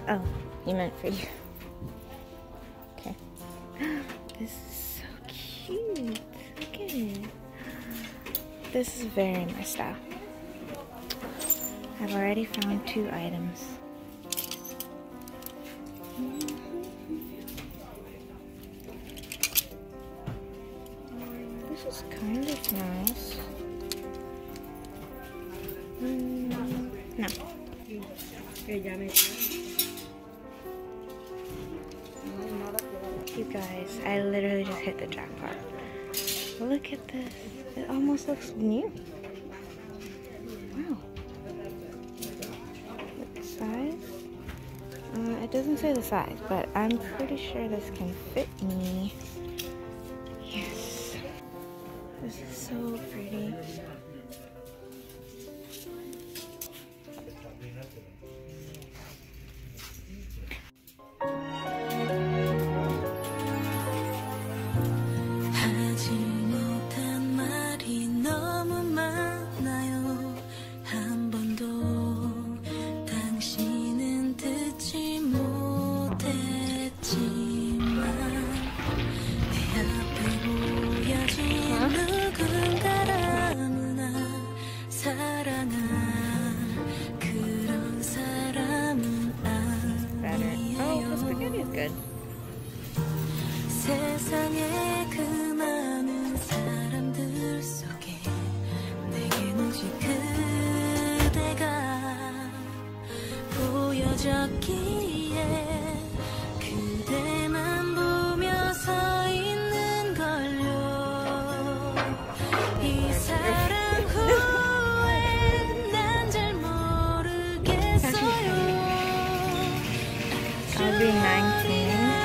Oh, he meant for you. Okay. This is so cute. Look at it. This is very my style. I've already found 2 items. This is kind of nice. No. You guys, I literally just hit the jackpot. Look at this. It almost looks new. Wow. Look the size. It doesn't say the size, but I'm pretty sure this can fit me. Yes. This is so pretty. Good. 세상에 그 많은 사람들 속에 내겐 오직 그대가 보여졌기에 그대만 보며 서 있는 걸요. 이 사랑 후에 난 잘 모르겠어요. I'll be 19.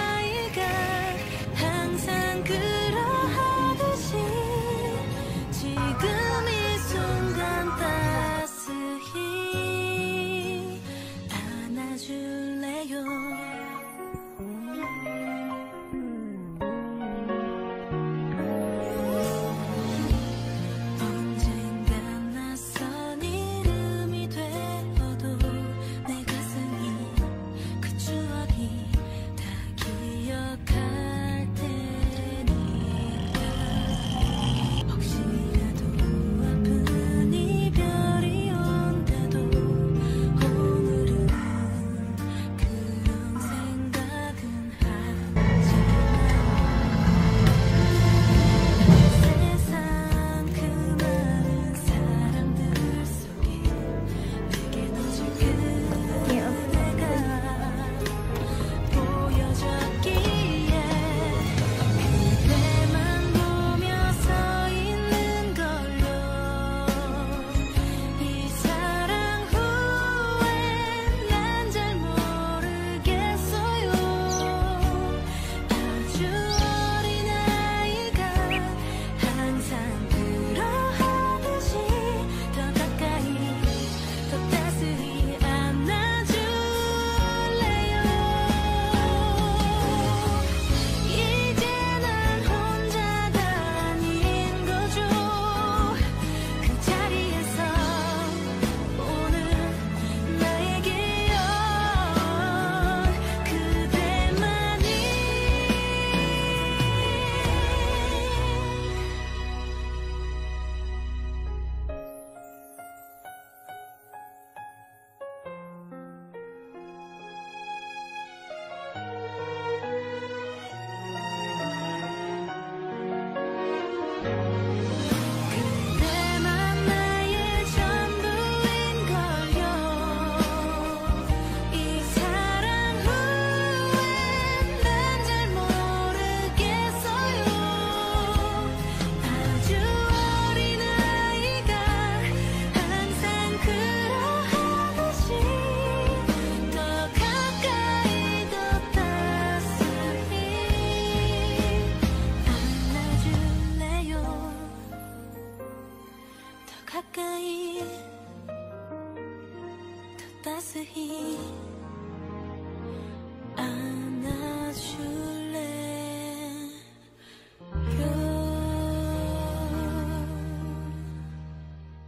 따스히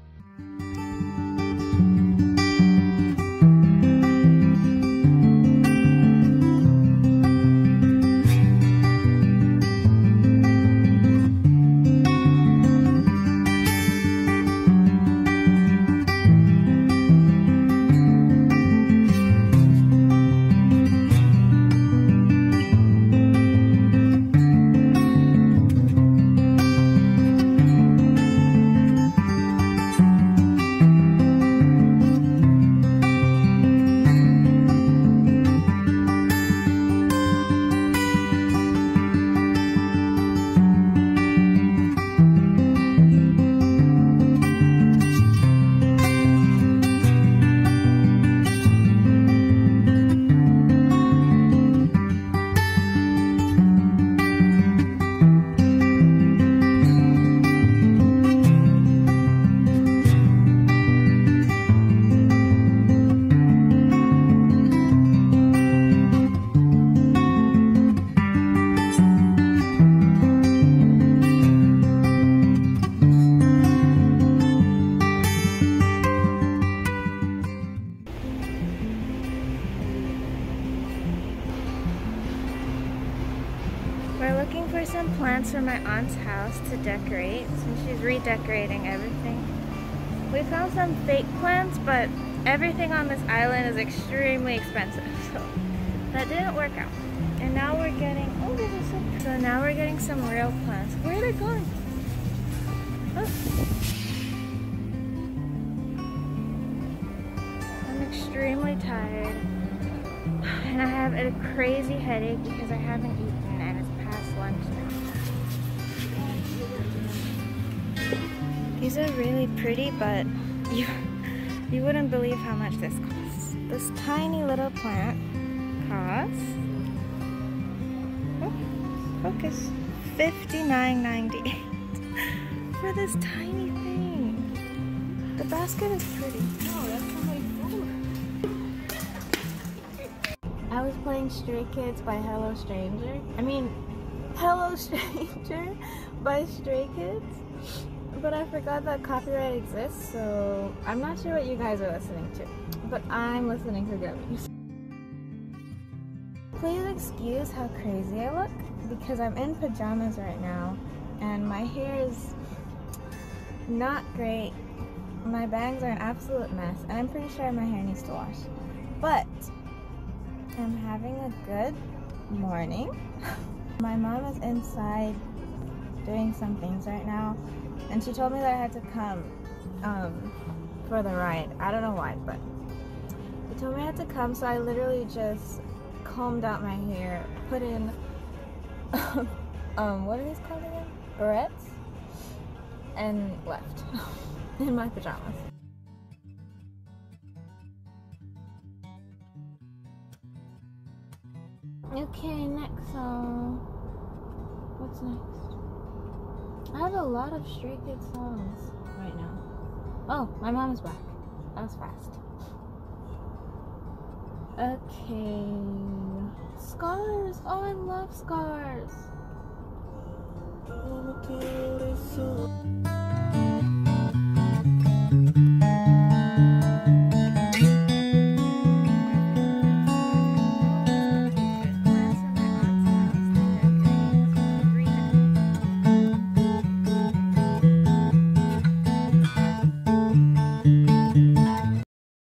안아줄래요. We're looking for some plants for my aunt's house to decorate since she's redecorating everything. We found some fake plants, but everything on this island is extremely expensive, so that didn't work out. And now we're getting, oh, this is so now we're getting some real plants. Where are they going? Oh. I'm extremely tired. And I have a crazy headache because I haven't eaten and it's past lunch now. These are really pretty, but you wouldn't believe how much this costs. This tiny little plant costs, oh, focus, $59.98 for this tiny thing. The basket is pretty. Oh, that's somebody's food. I was playing Stray Kids by Hello Stranger. Hello Stranger by Stray Kids. But I forgot that copyright exists, so I'm not sure what you guys are listening to. But I'm listening to good music. Please excuse how crazy I look, because I'm in pajamas right now, and my hair is not great. My bangs are an absolute mess, and I'm pretty sure my hair needs to wash. But I'm having a good morning. My mom is inside doing some things right now, and she told me that I had to come for the ride. I don't know why, but she told me I had to come, so I literally just combed out my hair, put in what are these called again? Barrettes, and left in my pajamas. Okay, next song. What's next? I have a lot of Stray Kids songs right now. Oh, my mom is back. That was fast. Okay. Scars. Oh, I love Scars.